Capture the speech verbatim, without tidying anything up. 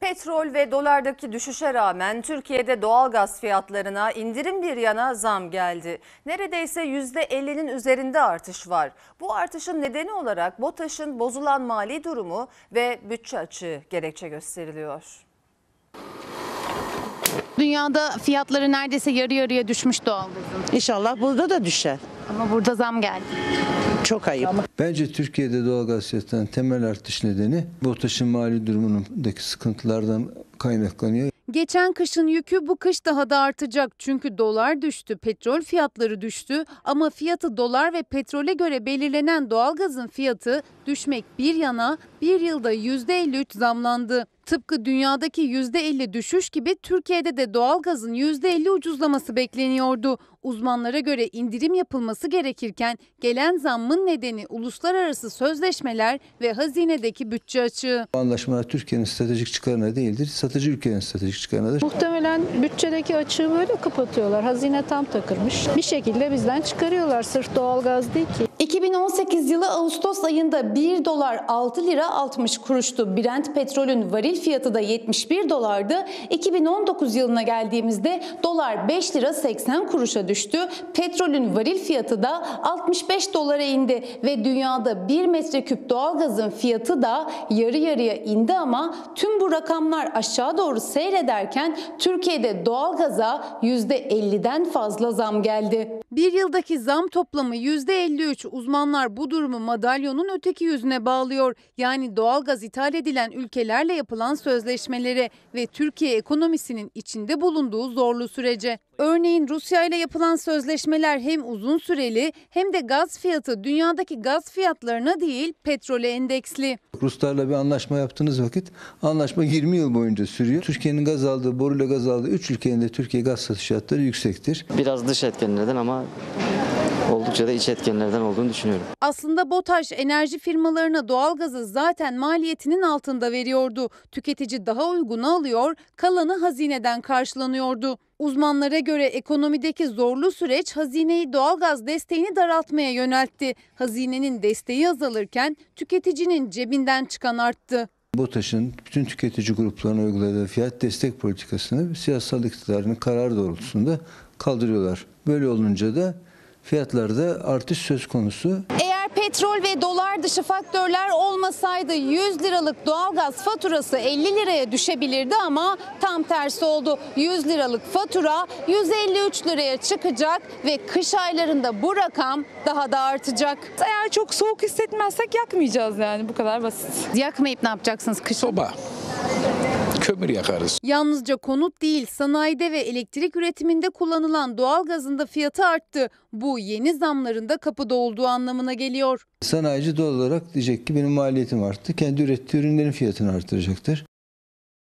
Petrol ve dolardaki düşüşe rağmen Türkiye'de doğalgaz fiyatlarına indirim bir yana zam geldi. Neredeyse yüzde ellinin üzerinde artış var. Bu artışın nedeni olarak BOTAŞ'ın bozulan mali durumu ve bütçe açığı gerekçe gösteriliyor. Dünyada fiyatları neredeyse yarı yarıya düşmüş doğalgazın. İnşallah burada da düşer. Ama burada zam geldi. Çok ayıp. Bence Türkiye'de doğalgaz fiyatlarının temel artış nedeni BOTAŞ'ın mali durumundaki sıkıntılardan kaynaklanıyor. Geçen kışın yükü bu kış daha da artacak. Çünkü dolar düştü, petrol fiyatları düştü ama fiyatı dolar ve petrole göre belirlenen doğalgazın fiyatı düşmek bir yana bir yılda yüzde elli üç zamlandı. Tıpkı dünyadaki yüzde elli düşüş gibi Türkiye'de de doğalgazın yüzde elli ucuzlaması bekleniyordu. Uzmanlara göre indirim yapılması gerekirken gelen zammın nedeni uluslararası sözleşmeler ve hazinedeki bütçe açığı. Bu anlaşmalar Türkiye'nin stratejik çıkarına değildir, satıcı ülkenin stratejik çıkarınadır. Muhtemelen bütçedeki açığı böyle kapatıyorlar. Hazine tam takılmış. Bir şekilde bizden çıkarıyorlar. Sırf doğalgaz değil ki. iki bin on sekiz yılı Ağustos ayında bir dolar altı lira altmış kuruştu. Brent petrolün varil fiyatı da yetmiş bir dolardı. iki bin on dokuz yılına geldiğimizde dolar beş lira seksen kuruşa düştü. Petrolün varil fiyatı da altmış beş dolara indi ve dünyada bir metreküp doğalgazın fiyatı da yarı yarıya indi ama tüm bu rakamlar aşağı doğru seyrederken Türkiye'de doğalgaza yüzde elliden fazla zam geldi. Bir yıldaki zam toplamı yüzde elli üç. Uzmanlar bu durumu madalyonun öteki yüzüne bağlıyor. Yani doğalgaz ithal edilen ülkelerle yapılan sözleşmelere ve Türkiye ekonomisinin içinde bulunduğu zorlu sürece. Örneğin Rusya ile yapılan sözleşmeler hem uzun süreli hem de gaz fiyatı dünyadaki gaz fiyatlarına değil petrole endeksli. Ruslarla bir anlaşma yaptığınız vakit anlaşma yirmi yıl boyunca sürüyor. Türkiye'nin gaz aldığı, boruyla gaz aldığı üç ülkenin de Türkiye gaz satış fiyatları yüksektir. Biraz dış etkenlerden ama oldukça da iç etkenlerden olduğunu düşünüyorum. Aslında BOTAŞ enerji firmalarına doğalgazı zaten maliyetinin altında veriyordu. Tüketici daha uygunu alıyor, kalanı hazineden karşılanıyordu. Uzmanlara göre ekonomideki zorlu süreç hazineyi doğalgaz desteğini daraltmaya yöneltti. Hazinenin desteği azalırken tüketicinin cebinden çıkan arttı. BOTAŞ'ın bütün tüketici gruplarına uyguladığı fiyat destek politikasını siyasal iktidarın kararı doğrultusunda kaldırıyorlar. Böyle olunca da fiyatlarda artış söz konusu. Eğer petrol ve dolar dışı faktörler olmasaydı yüz liralık doğalgaz faturası elli liraya düşebilirdi ama tam tersi oldu. yüz liralık fatura yüz elli üç liraya çıkacak ve kış aylarında bu rakam daha da artacak. Eğer çok soğuk hissetmezsek yakmayacağız yani, bu kadar basit. Yakmayıp ne yapacaksınız kışın? Soba. Kömür yakarız. Yalnızca konut değil, sanayide ve elektrik üretiminde kullanılan doğalgazın da fiyatı arttı. Bu yeni zamların da kapıda olduğu anlamına geliyor. Sanayici doğal olarak diyecek ki benim maliyetim arttı. Kendi ürettiği ürünlerin fiyatını artıracaktır.